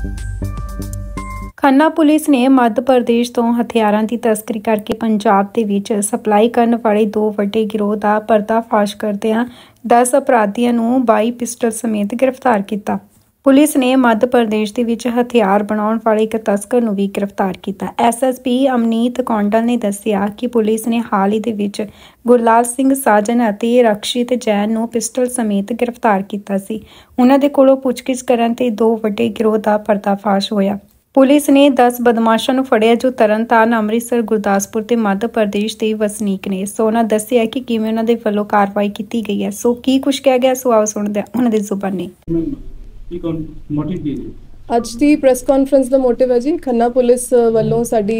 Khanna police ਨੇ ਮੱਧ ਪ੍ਰਦੇਸ਼ ਤੋਂ ਹਥਿਆਰਾਂ ਦੀ ਤਸਕਰੀ ਕਰਕੇ ਪੰਜਾਬ ਦੇ ਵਿੱਚ ਸਪਲਾਈ ਕਰਨ ਵਾਲੇ 2 ਵੱਡੇ ਗਿਰੋਹ ਦਾ ਪਰਦਾਫਾਸ਼ ਕਰਦਿਆਂ 10 ਅਪਰਾਧੀਆਂ ਨੂੰ 22 ਪਿਸਟਲ ਸਮੇਤ ਗ੍ਰਿਫਤਾਰ ਕੀਤਾ। ਪੁਲਿਸ ਨੇ ਮੱਧ ਪ੍ਰਦੇਸ਼ ਦੇ ਵਿੱਚ ਹਥਿਆਰ ਬਣਾਉਣ ਵਾਲੇ ਇੱਕ ਤਸਕਰ ਨੂੰ ਵੀ ਗ੍ਰਿਫਤਾਰ ਕੀਤਾ। ਐਸਐਸਪੀ ਅਮਨੀਤ ਕੌਂਡਲ ਨੇ ਦੱਸਿਆ ਕਿ ਪੁਲਿਸ ਨੇ ਹਾਲ ਹੀ ਦੇ ਵਿੱਚ ਗੁਰਲਾਲ ਸਿੰਘ ਸਾਜਨ ਅਤੇ ਰਕਸ਼ਿਤ ਜੈਨ ਨੂੰ ਪਿਸਟਲ ਸਮੇਤ ਗ੍ਰਿਫਤਾਰ ਕੀਤਾ ਸੀ। ਉਹਨਾਂ ਦੇ ਕੋਲੋਂ ਪੁੱਛਗਿੱਛ ਕਰਨ ਤੇ 2 ਵੱਡੇ ਗਿਰੋਹ ਦਾ ਪਰਦਾਫਾਸ਼ ਹੋਇਆ। ਪੁਲਿਸ ਨੇ 10 ਬਦਮਾਸ਼ਾਂ ਨੂੰ ਫੜਿਆ ਜੋ ਤਰਨਤਾਰਨ, ਅੰਮ੍ਰਿਤਸਰ, ਗੁਰਦਾਸਪੁਰ ਤੇ ਮੱਧ ਪ੍ਰਦੇਸ਼ ਦੇ ਵਸਨੀਕ ਨੇ। ਸੋ ਉਹਨਾਂ ਦੱਸਿਆ ਕਿ ਕਿਵੇਂ ਉਹਨਾਂ ਦੇ ਵੱਲੋਂ ਕਾਰਵਾਈ ਕੀਤੀ ਗਈ ਹੈ। ਸੋ ਕੀ ਕੁਝ ਕਿਹਾ ਗਿਆ, ਸੋ ਆਓ ਸੁਣਦੇ ਹਾਂ ਉਹਨਾਂ ਦੀ ਜ਼ੁਬਾਨੀ। ਅੱਜ ਦੀ ਪ੍ਰੈਸ ਕਾਨਫਰੰਸ ਦਾ ਮੋਟਿਵ ਹੈ ਜੀ ਖੰਨਾ ਪੁਲਿਸ ਵੱਲੋਂ ਸਾਡੀ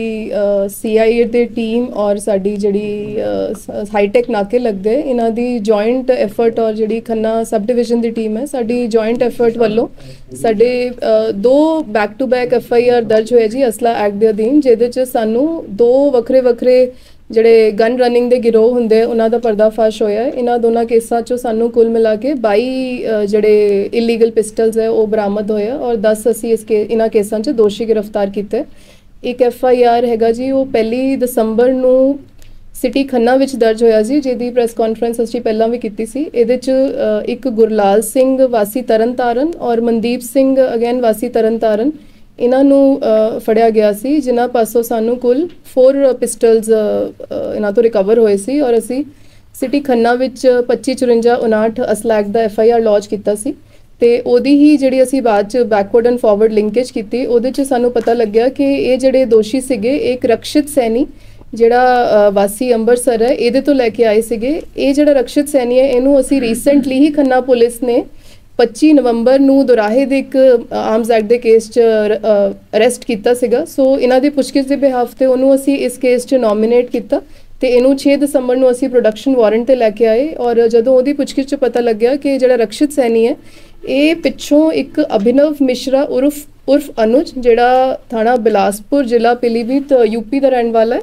CIA ਦੀ ਟੀਮ ਔਰ ਸਾਡੀ ਜਿਹੜੀ ਹਾਈਟੈਕ ਨਾਕੇ ਲੱਗਦੇ ਇਹਨਾਂ ਦੀ ਜੁਆਇੰਟ ਐਫਰਟ ਔਰ ਜਿਹੜੀ ਖੰਨਾ ਸਬ ਡਿਵੀਜ਼ਨ ਦੀ ਟੀਮ ਹੈ ਸਾਡੀ ਜੁਆਇੰਟ ਐਫਰਟ ਵੱਲੋਂ ਸਾਡੇ 2 ਬੈਕ ਟੂ ਬੈਕ FIR ਦਰਜ ਹੋਏ ਜੀ ਅਸਲਾ ਐਕਟ ਦੇ ਅਧੀਨ, ਜਿਹਦੇ 'ਚ ਸਾਨੂੰ 2 ਵੱਖਰੇ ਜਿਹੜੇ ਗਨ ਰਨਿੰਗ ਦੇ ਗਿਰੋਹ ਹੁੰਦੇ ਉਹਨਾਂ ਦਾ ਪਰਦਾਫਾਸ਼ ਹੋਇਆ ਹੈ। ਇਹਨਾਂ ਦੋਨਾਂ ਕੇਸਾਂ 'ਚੋਂ ਸਾਨੂੰ ਕੁੱਲ ਮਿਲਾ ਕੇ 22 ਜਿਹੜੇ ਇਲੀਗਲ ਪਿਸਟਲਸ ਹੈ ਉਹ ਬਰਾਮਦ ਹੋਇਆ ਔਰ 10 ਅਸੀਂ ਇਹਨਾਂ ਕੇਸਾਂ 'ਚ ਦੋਸ਼ੀ ਗ੍ਰਿਫਤਾਰ ਕੀਤੇ। ਇੱਕ FIR ਹੈਗਾ ਜੀ ਉਹ 1 ਦਸੰਬਰ ਨੂੰ ਸਿਟੀ ਖੰਨਾ ਵਿੱਚ ਦਰਜ ਹੋਇਆ ਸੀ, ਜਿਹਦੀ ਪ੍ਰੈਸ ਕਾਨਫਰੰਸ ਅਸੀਂ ਪਹਿਲਾਂ ਵੀ ਕੀਤੀ ਸੀ। ਇਹਦੇ 'ਚ ਇੱਕ ਗੁਰਲਾਲ ਸਿੰਘ ਵਾਸੀ ਤਰਨਤਾਰਨ ਔਰ ਮਨਦੀਪ ਸਿੰਘ ਅਗੇਨ ਵਾਸੀ ਤਰਨਤਾਰਨ ਇਹਨਾਂ ਨੂੰ ਫੜਿਆ ਗਿਆ ਸੀ, ਜਿਨ੍ਹਾਂ ਪਾਸੋਂ ਸਾਨੂੰ ਕੁੱਲ 4 ਪਿਸਟਲਸ ਇਹਨਾਂ ਤੋਂ ਰਿਕਵਰ ਹੋਏ ਸੀ ਔਰ ਅਸੀਂ ਸਿਟੀ ਖੰਨਾ ਵਿੱਚ 255459 ਅਸਲਾ ਐਕਟ ਦਾ FIR ਲੌਂਚ ਕੀਤਾ ਸੀ। ਤੇ ਉਹਦੀ ਹੀ ਜਿਹੜੀ ਅਸੀਂ ਬਾਅਦ 'ਚ ਬੈਕਵਰਡ ਐਂਡ ਫਾਰਵਰਡ ਲਿੰਕੇਜ ਕੀਤੀ, ਉਹਦੇ 'ਚ ਸਾਨੂੰ ਪਤਾ ਲੱਗਿਆ ਕਿ ਇਹ ਜਿਹੜੇ ਦੋਸ਼ੀ ਸੀਗੇ ਇੱਕ ਰਕਸ਼ਿਤ ਸੈਣੀ ਜਿਹੜਾ ਵਾਸੀ ਅੰਮ੍ਰਿਤਸਰ ਹੈ ਇਹਦੇ ਤੋਂ ਲੈ ਕੇ ਆਏ ਸੀਗੇ। ਇਹ ਜਿਹੜਾ ਰਕਸ਼ਿਤ ਸੈਣੀ ਹੈ ਇਹਨੂੰ ਅਸੀਂ ਰੀਸੈਂਟਲੀ ਹੀ ਖੰਨਾ ਪੁਲਿਸ ਨੇ 25 ਨਵੰਬਰ ਨੂੰ ਦੁਰਾਹੇ ਦੇ ਇੱਕ ਆਰਮਸ ਐਕਟ ਦੇ ਕੇਸ 'ਚ ਅਰੈਸਟ ਕੀਤਾ ਸੀਗਾ। ਸੋ ਇਹਨਾਂ ਦੀ ਪੁੱਛਗਿੱਛ ਦੇ ਬਿਹਾਫ ਤੇ ਉਹਨੂੰ ਅਸੀਂ ਇਸ ਕੇਸ 'ਚ ਨੋਮੀਨੇਟ ਕੀਤਾ ਤੇ ਇਹਨੂੰ 6 ਦਸੰਬਰ ਨੂੰ ਅਸੀਂ ਪ੍ਰੋਡਕਸ਼ਨ ਵਾਰੰਟ ਤੇ ਲੈ ਕੇ ਆਏ ਔਰ ਜਦੋਂ ਉਹਦੀ ਪੁੱਛਗਿੱਛ 'ਚ ਪਤਾ ਲੱਗਿਆ ਕਿ ਜਿਹੜਾ ਰਕਸ਼ਿਤ ਸੈਣੀ ਹੈ ਇਹ ਪਿੱਛੋਂ ਇੱਕ ਅਭਿਨਵ ਮਿਸ਼ਰਾ ਉਰਫ ਅਨੁਜ ਜਿਹੜਾ ਥਾਣਾ ਬਿਲਾਸਪੁਰ ਜ਼ਿਲ੍ਹਾ ਪੀਲੀਭੀਤ UP ਦਾ ਰਹਿਣ ਵਾਲਾ ਹੈ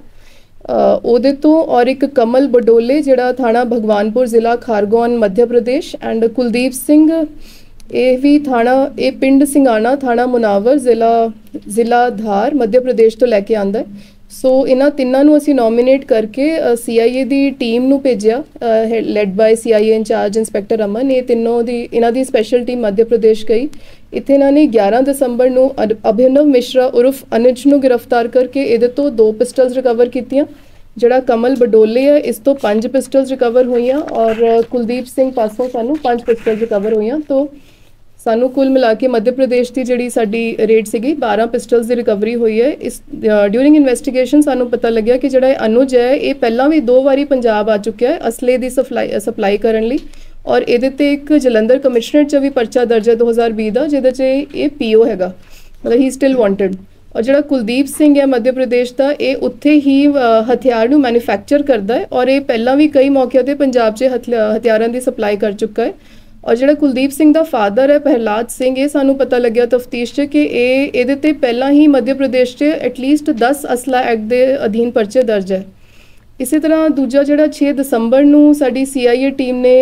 ਉਹਦੇ ਤੋਂ ਔਰ ਇੱਕ ਕਮਲ ਬਡੋਲੇ ਜਿਹੜਾ ਥਾਣਾ ਭਗਵਾਨਪੁਰ ਜ਼ਿਲ੍ਹਾ ਖਾਰਗੋਨ ਮੱਧ ਪ੍ਰਦੇਸ਼ ਐਂਡ ਕੁਲਦੀਪ ਸਿੰਘ ਇਹ ਵੀ ਇਹ ਪਿੰਡ ਸਿੰਘਾਣਾ ਥਾਣਾ ਮੁਨਾਵਰ ਜ਼ਿਲ੍ਹਾ ਧਾਰ ਮੱਧ ਪ੍ਰਦੇਸ਼ ਤੋਂ ਲੈ ਕੇ ਆਂਦਾ ਹੈ। ਸੋ ਇਹਨਾਂ ਤਿੰਨਾਂ ਨੂੰ ਅਸੀਂ ਨੋਮੀਨੇਟ ਕਰਕੇ CIA ਦੀ ਟੀਮ ਨੂੰ ਭੇਜਿਆ led by CIA incharge inspector Aman. ਇਹ ਤਿੰਨੋਂ ਇਹਨਾਂ ਦੀ ਸਪੈਸ਼ਲ ਟੀਮ ਮੱਧ ਪ੍ਰਦੇਸ਼ ਗਈ। ਇੱਥੇ ਇਹਨਾਂ ਨੇ 11 ਦਸੰਬਰ ਨੂੰ ਅਭਿਨਵ ਮਿਸ਼ਰਾ ਉਰਫ ਅਨੁਜ ਨੂੰ ਗ੍ਰਿਫਤਾਰ ਕਰਕੇ ਇਹਦੇ ਤੋਂ 2 ਪਿਸਟਲਸ ਰਿਕਵਰ ਕੀਤੀਆਂ। ਜਿਹੜਾ ਕਮਲ ਬਡੋਲੇ ਹੈ ਇਸ ਤੋਂ 5 ਪਿਸਟਲਸ ਰਿਕਵਰ ਹੋਈਆਂ ਔਰ ਕੁਲਦੀਪ ਸਿੰਘ ਪਾਸੋਂ ਸਾਨੂੰ 5 ਪਿਸਟਲਸ ਰਿਕਵਰ ਹੋਈਆਂ। ਤੋਂ ਸਾਨੂੰ ਕੁੱਲ ਮਿਲਾ ਕੇ ਮੱਧ ਪ੍ਰਦੇਸ਼ ਦੀ ਜਿਹੜੀ ਸਾਡੀ ਰੇਟ ਸੀਗੀ 12 ਪਿਸਟਲਸ ਦੀ ਰਿਕਵਰੀ ਹੋਈ ਹੈ। ਇਸ ਡਿਊਰਿੰਗ ਇਨਵੈਸਟੀਗੇਸ਼ਨ ਸਾਨੂੰ ਪਤਾ ਲੱਗਿਆ ਕਿ ਜਿਹੜਾ ਅਨੁਜ ਹੈ ਇਹ ਪਹਿਲਾਂ ਵੀ 2 ਵਾਰੀ ਪੰਜਾਬ ਆ ਚੁੱਕਿਆ ਹੈ ਅਸਲੇ ਦੀ ਸਪਲਾਈ ਕਰਨ ਲਈ ਔਰ ਇਹਦੇ ਤੇ ਇੱਕ ਜਲੰਧਰ ਕਮਿਸ਼ਨਰੇਟ 'ਚ ਵੀ ਪਰਚਾ ਦਰਜ ਹੈ 2020 ਦਾ, ਜਿਹਦੇ 'ਚ ਇਹ PO ਹੈਗਾ, ਮਤਲਬ ਹੀ ਸਟਿਲ ਵਾਂਟਡ। ਔਰ ਜਿਹੜਾ ਕੁਲਦੀਪ ਸਿੰਘ ਹੈ ਮੱਧ ਪ੍ਰਦੇਸ਼ ਦਾ ਇਹ ਉੱਥੇ ਹੀ ਹਥਿਆਰ ਨੂੰ ਮੈਨੂਫੈਕਚਰ ਕਰਦਾ ਹੈ ਔਰ ਇਹ ਪਹਿਲਾਂ ਵੀ ਕਈ ਮੌਕਿਆਂ 'ਤੇ ਪੰਜਾਬ 'ਚ ਹਥਿਆਰਾਂ ਦੀ ਸਪਲਾਈ ਕਰ ਚੁੱਕਾ ਹੈ। ਔਰ ਜਿਹੜਾ ਕੁਲਦੀਪ ਸਿੰਘ ਦਾ ਫਾਦਰ ਹੈ ਪ੍ਰਹਿਲਾਦ ਸਿੰਘ, ਇਹ ਸਾਨੂੰ ਪਤਾ ਲੱਗਿਆ ਤਫਤੀਸ਼ 'ਚ ਕਿ ਇਹਦੇ ਤੇ ਪਹਿਲਾਂ ਹੀ ਮੱਧ ਪ੍ਰਦੇਸ਼ 'ਚ ਐਟਲੀਸਟ 10 ਅਸਲਾ ਐਕਟ ਦੇ ਅਧੀਨ ਪਰਚੇ ਦਰਜ ਹੈ। ਇਸੇ ਤਰ੍ਹਾਂ ਦੂਜਾ ਜਿਹੜਾ 6 ਦਸੰਬਰ ਨੂੰ ਸਾਡੀ CIA ਟੀਮ ਨੇ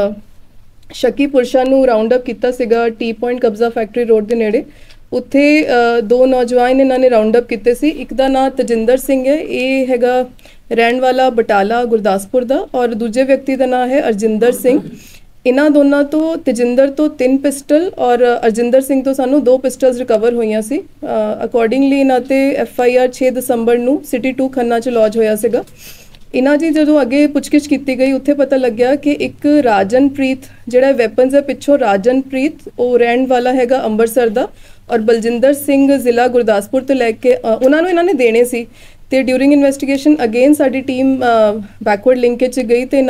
ਸ਼ੱਕੀ ਪੁਰਸ਼ਾਂ ਨੂੰ ਰਾਉਂਡ ਅਪ ਕੀਤਾ ਸੀਗਾ ਟੀ ਪੁਆਇੰਟ ਕਬਜ਼ਾ ਫੈਕਟਰੀ ਰੋਡ ਦੇ ਨੇੜੇ। ਉੱਥੇ 2 ਨੌਜਵਾਨ ਇਹਨਾਂ ਨੇ ਰਾਉਂਡ ਅਪ ਕੀਤੇ ਸੀ। ਇੱਕ ਦਾ ਨਾਂ ਤਜਿੰਦਰ ਸਿੰਘ ਹੈ, ਇਹ ਹੈਗਾ ਰਹਿਣ ਵਾਲਾ ਬਟਾਲਾ ਗੁਰਦਾਸਪੁਰ ਦਾ ਔਰ ਦੂਜੇ ਵਿਅਕਤੀ ਦਾ ਨਾਂ ਹੈ ਅਰਜਿੰਦਰ ਸਿੰਘ। ਇਹਨਾਂ ਦੋਨਾਂ ਤੋਂ ਤਜਿੰਦਰ ਤੋਂ 3 ਪਿਸਟਲ ਔਰ ਅਰਜਿੰਦਰ ਸਿੰਘ ਤੋਂ ਸਾਨੂੰ 2 ਪਿਸਟਲਸ ਰਿਕਵਰ ਹੋਈਆਂ ਸੀ। ਅਕੋਰਡਿੰਗਲੀ ਇਹਨਾਂ ਤੇ FIR 6 ਦਸੰਬਰ ਨੂੰ ਸਿਟੀ 2 ਖੰਨਾ 'ਚ ਲੌਂਚ ਹੋਇਆ ਸੀਗਾ। ਇਹਨਾਂ ਦੀ ਜਦੋਂ ਅੱਗੇ ਪੁੱਛਗਿੱਛ ਕੀਤੀ ਗਈ ਉੱਥੇ ਪਤਾ ਲੱਗਿਆ ਕਿ ਇੱਕ ਰਾਜਨਪ੍ਰੀਤ ਜਿਹੜਾ ਵੈਪਨਸ ਹੈ ਪਿੱਛੋਂ ਰਾਜਨਪ੍ਰੀਤ ਉਹ ਰਹਿਣ ਵਾਲਾ ਹੈਗਾ ਅੰਮ੍ਰਿਤਸਰ ਦਾ ਔਰ ਬਲਜਿੰਦਰ ਸਿੰਘ ਜ਼ਿਲ੍ਹਾ ਗੁਰਦਾਸਪੁਰ ਤੋਂ ਲੈ ਕੇ ਉਹਨਾਂ ਨੂੰ ਇਹਨਾਂ ਨੇ ਦੇਣੇ ਸੀ। ਤੇ ਡਿਊਰਿੰਗ ਇਨਵੈਸਟੀਗੇਸ਼ਨ ਅਗੇਨ ਸਾਡੀ ਟੀਮ ਬੈਕਵਰਡ ਲਿੰਕੇਜ 'ਚ ਗਈ ਤੇ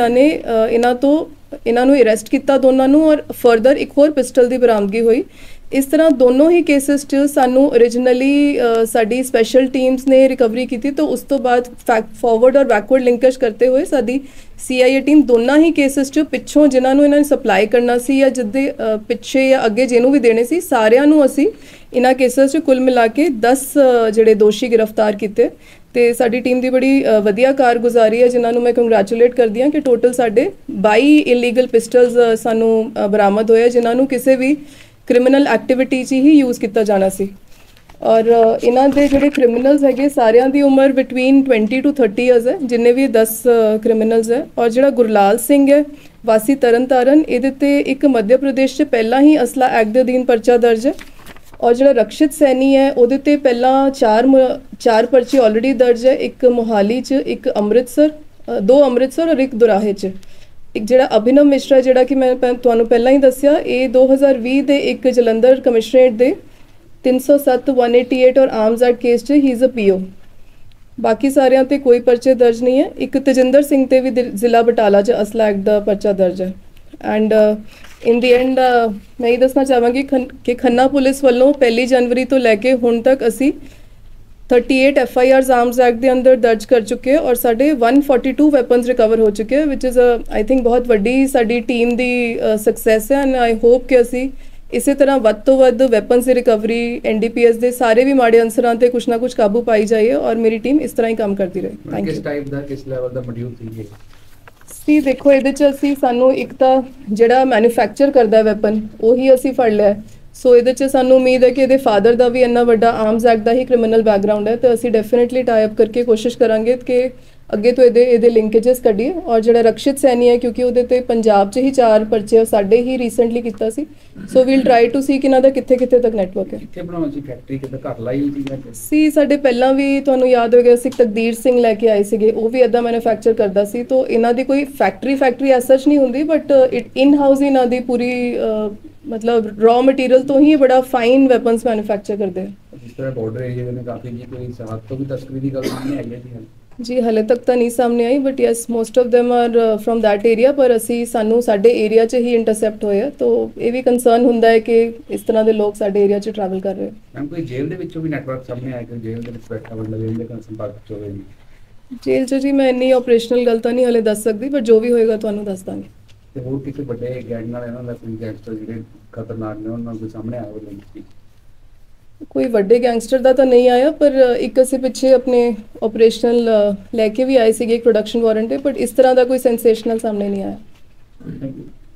ਇਹਨਾਂ ਨੂੰ ਅਰੈਸਟ ਕੀਤਾ ਦੋਨਾਂ ਨੂੰ ਔਰ ਫਰਦਰ ਇੱਕ ਹੋਰ ਪਿਸਟਲ ਦੀ ਬਰਾਮਦਗੀ ਹੋਈ। ਇਸ ਤਰ੍ਹਾਂ ਦੋਨੋਂ ਹੀ ਕੇਸਿਸ 'ਚ ਸਾਨੂੰ ਓਰੀਜਨਲੀ ਸਾਡੀ ਸਪੈਸ਼ਲ ਟੀਮਸ ਨੇ ਰਿਕਵਰੀ ਕੀਤੀ ਤਾਂ ਉਸ ਤੋਂ ਬਾਅਦ ਫਾਰਵਰਡ ਔਰ ਬੈਕਵਰਡ ਲਿੰਕੇਜ ਕਰਦੇ ਹੋਏ ਸਾਡੀ CIA ਟੀਮ ਦੋਨਾਂ ਹੀ ਕੇਸਿਸ 'ਚ ਪਿੱਛੋਂ ਜਿਨ੍ਹਾਂ ਨੂੰ ਇਹਨਾਂ ਨੇ ਸਪਲਾਈ ਕਰਨਾ ਸੀ ਜਾਂ ਜਿੱਦੇ ਪਿੱਛੇ ਜਾਂ ਅੱਗੇ ਜਿਹਨੂੰ ਵੀ ਦੇਣੇ ਸੀ ਸਾਰਿਆਂ ਨੂੰ ਅਸੀਂ ਇਹਨਾਂ ਕੇਸਿਸ 'ਚ ਕੁੱਲ ਮਿਲਾ ਕੇ 10 ਜਿਹੜੇ ਦੋਸ਼ੀ ਗ੍ਰਿਫਤਾਰ ਕੀਤੇ। ਤੇ ਸਾਡੀ ਟੀਮ ਦੀ ਬੜੀ ਵਧੀਆ ਕਾਰਗੁਜ਼ਾਰੀ ਹੈ ਜਿਨ੍ਹਾਂ ਨੂੰ ਮੈਂ ਕੰਗ੍ਰੈਚੁਲੇਟ ਕਰਦੀ ਹਾਂ ਕਿ ਟੋਟਲ ਸਾਡੇ 22 ਇਲੀਗਲ ਪਿਸਟਲਸ ਸਾਨੂੰ ਬਰਾਮਦ ਹੋਏ ਜਿਨ੍ਹਾਂ ਨੂੰ ਕਿਸੇ ਵੀ ਕ੍ਰਿਮੀਨਲ ਐਕਟੀਵਿਟੀ 'ਚ ਹੀ ਯੂਜ਼ ਕੀਤਾ ਜਾਣਾ ਸੀ। ਔਰ ਇਹਨਾਂ ਦੇ ਜਿਹੜੇ ਕ੍ਰਿਮੀਨਲਸ ਹੈਗੇ ਸਾਰਿਆਂ ਦੀ ਉਮਰ ਬਿਟਵੀਨ 20 to 30 ਇਅਰਸ ਹੈ, ਜਿੰਨੇ ਵੀ 10 ਕ੍ਰਿਮੀਨਲਸ ਹੈ। ਔਰ ਜਿਹੜਾ ਗੁਰਲਾਲ ਸਿੰਘ ਹੈ ਵਾਸੀ ਤਰਨਤਾਰਨ, ਇਹਦੇ ਤੇ ਇੱਕ ਮੱਧ ਪ੍ਰਦੇਸ਼ 'ਚ ਪਹਿਲਾਂ ਹੀ ਅਸਲਾ ਐਕਟ ਦੇ ਅਧੀਨ ਪਰਚਾ ਦਰਜ ਹੈ। ਔਰ ਜਿਹੜਾ ਰਕਸ਼ਿਤ ਸੈਣੀ ਹੈ ਉਹਦੇ ਤੇ ਪਹਿਲਾਂ ਚਾਰ ਪਰਚੇ ਆਲਰੇਡੀ ਦਰਜ ਹੈ, ਇੱਕ ਮੋਹਾਲੀ 'ਚ, ਇੱਕ ਅੰਮ੍ਰਿਤਸਰ, ਦੋ ਅੰਮ੍ਰਿਤਸਰ ਔਰ ਇੱਕ ਦੁਰਾਹੇ 'ਚ। ਇੱਕ ਜਿਹੜਾ ਅਭਿਨਵ ਮਿਸ਼ਰਾ, ਜਿਹੜਾ ਕਿ ਮੈਂ ਤੁਹਾਨੂੰ ਪਹਿਲਾਂ ਹੀ ਦੱਸਿਆ, ਇਹ 2020 ਦੇ ਇੱਕ ਜਲੰਧਰ ਕਮਿਸ਼ਨਰੇਟ ਦੇ 307, 188 ਔਰ ਆਰਮਜ਼ ਐਕਟ ਕੇਸ 'ਚ ਹੀ ਇਜ਼ ਅ ਪੀਓ। ਬਾਕੀ ਸਾਰਿਆਂ ਤੇ ਕੋਈ ਪਰਚੇ ਦਰਜ ਨਹੀਂ ਹੈ। ਇੱਕ ਤਜਿੰਦਰ ਸਿੰਘ ਤੇ ਵੀ ਜ਼ਿਲ੍ਹਾ ਬਟਾਲਾ 'ਚ ਅਸਲਾ ਐਕਟ ਦਾ ਪਰਚਾ ਦਰਜ ਹੈ। ਐਂਡ ਇਨ ਦੀ ਐਂਡ ਮੈਂ ਇਹ ਦੱਸਣਾ ਚਾਹਾਂਗੀ ਕਿ ਖੰਨਾ ਪੁਲਿਸ ਵੱਲੋਂ 1 ਜਨਵਰੀ ਤੋਂ ਲੈ ਕੇ ਹੁਣ ਤੱਕ ਅਸੀਂ 38 FIRs ਆਰਮਜ਼ ਐਕਟ ਦੇ ਅੰਦਰ ਦਰਜ ਕਰ ਚੁੱਕੇ ਹਾਂ ਔਰ ਸਾਡੇ 142 ਵੈਪਨਸ ਰਿਕਵਰ ਹੋ ਚੁੱਕੇ, ਵਿਚ ਇਜ਼ ਆਈ ਥਿੰਕ ਬਹੁਤ ਵੱਡੀ ਸਾਡੀ ਟੀਮ ਦੀ ਸਕਸੈਸ ਹੈ। ਐਂਡ ਆਈ ਹੋਪ ਕਿ ਅਸੀਂ ਇਸੇ ਤਰ੍ਹਾਂ ਵੱਧ ਤੋਂ ਵੱਧ ਵੈਪਨਸ ਦੀ ਰਿਕਵਰੀ, NDPS ਦੇ ਸਾਰੇ ਵੀ ਮਾੜੇ ਅਨਸਰਾਂ ਤੇ ਕੁਛ ਨਾ ਕੁਛ ਕਾਬੂ ਪਾਈ ਜਾਈਏ ਔਰ ਮੇਰੀ ਟੀਮ ਇਸ ਤਰ੍ਹਾਂ ਹੀ ਕੰਮ ਕਰਦੀ ਰਹੇ। Thank you. ਕਿਸ ਟਾਈਪ ਦਾ, ਕਿਸ ਲੈਵਲ ਦਾ ਮੋਡਿਊਲ ਸੀ ਇਹ? ਸੀ ਦੇਖੋ, ਇਹਦੇ 'ਚ ਅਸੀਂ ਸਾਨੂੰ ਇੱਕ ਤਾਂ ਜਿਹੜਾ ਮੈਨੂਫੈਕਚਰ ਕਰਦਾ ਵੈਪਨ ਉਹੀ ਅਸੀਂ ਫੜ ਲਿਆ। ਸੋ ਇਹਦੇ 'ਚ ਸਾਨੂੰ ਉਮੀਦ ਹੈ ਕਿ ਇਹਦੇ ਫਾਦਰ ਦਾ ਵੀ ਇੰਨਾ ਵੱਡਾ ਆਰਮਜ਼ ਐਕਟ ਦਾ ਹੀ ਕ੍ਰਿਮੀਨਲ ਬੈਕਗਰਾਉਂਡ ਹੈ, ਤਾਂ ਅਸੀਂ ਡੈਫੀਨੇਟਲੀ ਟਾਈ ਅਪ ਕਰਕੇ ਕੋਸ਼ਿਸ਼ ਕਰਾਂਗੇ ਕਿ ਅੱਗੇ ਤੋਂ ਇਹਦੇ ਲਿੰਕੇजेस ਕੱਢੀਏ। ਔਰ ਜਿਹੜਾ ਰਕਸ਼ਿਤ ਸੈਣੀ ਹੈ, ਕਿਉਂਕਿ ਉਹਦੇ ਤੇ ਪੰਜਾਬ 'ਚ ਹੀ 4 ਪਰਚੇ ਸਾਡੇ ਹੀ ਰੀਸੈਂਟਲੀ ਕੀਤਾ ਸੀ, so we'll try to see ਕਿ ਇਹਨਾਂ ਦਾ ਕਿੱਥੇ ਤੱਕ ਨੈਟਵਰਕ ਹੈ। ਕਿੱਥੇ ਬਣਾਉਣੀ ਸੀ ਫੈਕਟਰੀ, ਕਿਤੇ ਘਰ ਲਾਈ ਸੀ ਸਾਡੇ ਪਹਿਲਾਂ ਵੀ ਤੁਹਾਨੂੰ ਯਾਦ ਹੋਵੇਗਾ ਸੀ ਤਕਦੀਰ ਸਿੰਘ ਲੈ ਕੇ ਆਏ ਸੀਗੇ, ਉਹ ਵੀ ਇੱਦਾਂ ਮੈਨੂਫੈਕਚਰ ਕਰਦਾ ਸੀ। ਤਾਂ ਇਹਨਾਂ ਦੀ ਕੋਈ ਫੈਕਟਰੀ ਐਸ ਸੱਚ ਨਹੀਂ ਹੁੰਦੀ, ਬਟ ਇਨ ਹਾਊਸ ਹੀ ਇਹਨਾਂ ਦੀ ਪੂਰੀ ਮਤਲਬ ਰॉ ਮਟੀਰੀਅਲ ਤੋਂ ਹੀ ਬੜਾ ਫਾਈਨ ਵੈਪਨਸ ਮੈਨੂਫੈਕਚਰ ਕਰਦੇ ਆ। ਜਿਸ ਤਰ੍ਹਾਂ ਬਾਰਡਰ ਏਰੀਆ ਦੇ ਨੇ ਕਾਫੀ ਜੀ ਕੋਈ ਸਾਥ ਤੋਂ ਵੀ ਤਸਕਰੀ ਦੀ ਗੱਲ ਨਹੀਂ ਆਈ ਹੈ ਜੀ, ਹਲੇ ਤੱਕ ਤਾਂ ਨਹੀਂ ਸਾਹਮਣੇ ਆਈ, but yes most of them are from that area. ਪਰ ਅਸੀਂ ਸਾਡੇ ਏਰੀਆ 'ਚ ਹੀ ਇੰਟਰਸੈਪਟ ਹੋਏ ਆ, ਤਾਂ ਇਹ ਵੀ ਕੰਸਰਨ ਹੁੰਦਾ ਹੈ ਕਿ ਇਸ ਤਰ੍ਹਾਂ ਦੇ ਲੋਕ ਸਾਡੇ ਏਰੀਆ 'ਚ ਟਰੈਵਲ ਕਰ ਰਹੇ। ਮੈਮ ਕੋਈ ਜੇਲ੍ਹ ਦੇ ਵਿੱਚੋਂ ਵੀ ਨੈਟਵਰਕ ਸਾਹਮਣੇ ਆਇਆ ਕਿ ਜੇਲ੍ਹ ਦੇ ਵਿੱਚ ਬੈਠਾ ਬੰਦਾ ਜੇਲ੍ਹ ਦੇ ਸੰਪਰਕ 'ਚ ਹੋਵੇ ਜੀ? ਜੇਲ੍ਹ 'ਚ ਜੀ ਮੈਂ ਇੰਨੀ ਆਪਰੇਸ਼ਨਲ ਗੱਲ ਤਾਂ ਨਹੀਂ ਹਲੇ ਦੱਸ ਸਕਦੀ, ਪਰ ਜੋ ਵੀ ਹੋਏਗਾ ਤੁਹਾਨੂੰ ਦੱਸ ਦਾਂਗੇ। ਤੇ ਹੋਰ ਕਿਸੇ ਵੱਡੇ ਗੈਂਗ ਨਾਲ ਇਹਨਾਂ ਦਾ ਕੋਈ ਗੈਂਗਸਟਰ ਜਿਹੜੇ ਖਤਰਨਾਕ ਨੇ ਉਹਨਾਂ ਨਾਲ ਕੋਈ ਸਾਹਮਣੇ ਆਇਆ ਹੋਵੇ? ਕੋਈ ਵੱਡੇ ਗੈਂਗਸਟਰ ਦਾ ਤਾਂ ਨਹੀਂ ਆਇਆ, ਪਰ ਇੱਕ ਅਸੀਂ ਪਿੱਛੇ ਆਪਣੇ ਆਪਰੇਸ਼ਨਲ ਲੈ ਕੇ ਵੀ ਆਏ ਸੀਗੇ ਇੱਕ ਪ੍ਰੋਡਕਸ਼ਨ ਵਾਰੰਟ ਤੇ, ਬਟ ਇਸ ਤਰ੍ਹਾਂ ਦਾ ਕੋਈ ਸੈਂਸੇਸ਼ਨਲ ਸਾਹਮਣੇ ਨਹੀਂ ਆਇਆ। Thank you.